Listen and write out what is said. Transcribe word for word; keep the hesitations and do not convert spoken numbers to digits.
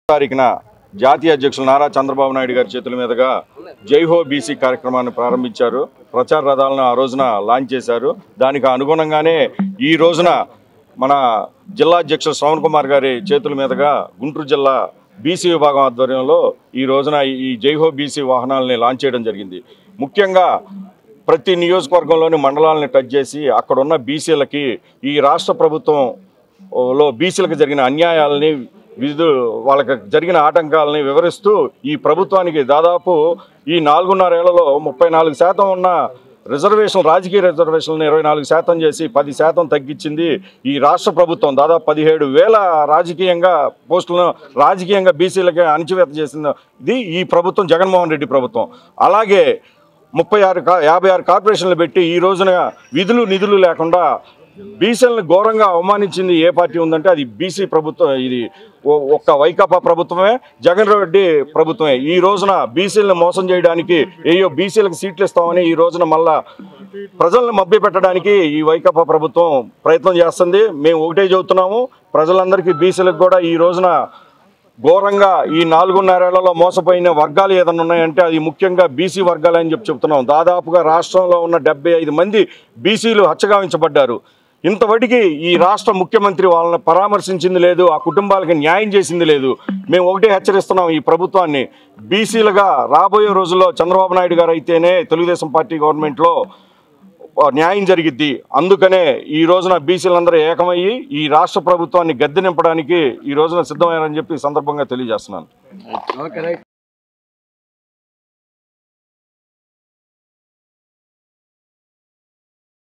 తారీఖున జాతీయ అధ్యక్షులు నారా చంద్రబాబు నాయుడు గారి చేతుల మీదుగా జై హో బీసీ కార్యక్రమాన్ని ప్రారంభించారు. ప్రచార రథాలను ఆ రోజున లాంచ్ చేశారు. దానికి అనుగుణంగానే ఈ రోజున మన జిల్లా అధ్యక్షులు శ్రవణ్ కుమార్ గారి చేతుల మీదుగా గుంటూరు జిల్లా బీసీ విభాగం ఆధ్వర్యంలో ఈ రోజున ఈ జై హో బీసీ వాహనాలని లాంచ్ చేయడం జరిగింది. ముఖ్యంగా ప్రతి నియోజకవర్గంలోని మండలాలను టచ్ చేసి అక్కడున్న బీసీలకి ఈ రాష్ట్ర ప్రభుత్వంలో బీసీలకు జరిగిన అన్యాయాలని విధు వాళ్ళకి జరిగిన ఆటంకాలని వివరిస్తూ ఈ ప్రభుత్వానికి దాదాపు ఈ నాలుగున్నరేళ్లలో ముప్పై నాలుగు శాతం ఉన్న రిజర్వేషన్ రాజకీయ రిజర్వేషన్లను ఇరవై నాలుగు శాతం చేసి పది శాతం తగ్గించింది ఈ రాష్ట్ర ప్రభుత్వం. దాదాపు పదిహేడు వేల రాజకీయంగా పోస్టులను రాజకీయంగా బీసీలకి అణచివేత చేసింది ఇది ఈ ప్రభుత్వం, జగన్మోహన్ రెడ్డి ప్రభుత్వం. అలాగే ముప్పై ఆరు యాభై ఆరు కార్పొరేషన్లు పెట్టి ఈ రోజున విధులు నిధులు లేకుండా బీసీలను ఘోరంగా అవమానించింది ఏ పార్టీ ఉందంటే అది బీసీ ప్రభుత్వం. ఇది ఒక్క వైకాపా ప్రభుత్వమే, జగన్ రెడ్డి ప్రభుత్వమే. ఈ రోజున బీసీలను మోసం చేయడానికి ఏయో బీసీలకు సీట్లు ఇస్తామని ఈ రోజున మళ్ళా ప్రజలను మభ్య పెట్టడానికి ఈ వైకాపా ప్రభుత్వం ప్రయత్నం చేస్తుంది. మేము ఒకటే చెబుతున్నాము, ప్రజలందరికీ బీసీలకు కూడా ఈ రోజున ఘోరంగా ఈ నాలుగున్నరేళ్లలో మోసపోయిన వర్గాలు ఏదైనా ఉన్నాయంటే అది ముఖ్యంగా బీసీ వర్గాలు అని చెప్పి చెప్తున్నాం. దాదాపుగా రాష్ట్రంలో ఉన్న డెబ్బై ఐదు మంది బీసీలు హత్యగావించబడ్డారు. ఇంతవరకు ఈ రాష్ట్ర ముఖ్యమంత్రి వాళ్ళని పరామర్శించింది లేదు, ఆ కుటుంబాలకి న్యాయం చేసింది లేదు. మేము ఒకటే హెచ్చరిస్తున్నాం ఈ ప్రభుత్వాన్ని, బీసీలుగా రాబోయే రోజుల్లో చంద్రబాబు నాయుడు గారు అయితేనే తెలుగుదేశం పార్టీ గవర్నమెంట్లో న్యాయం జరిగిద్ది. అందుకనే ఈ రోజున బీసీలందరూ ఏకమయ్యి ఈ రాష్ట్ర ప్రభుత్వాన్ని గద్దె నింపడానికి ఈ రోజున సిద్ధమయ్యారని చెప్పి ఈ సందర్భంగా తెలియజేస్తున్నాను.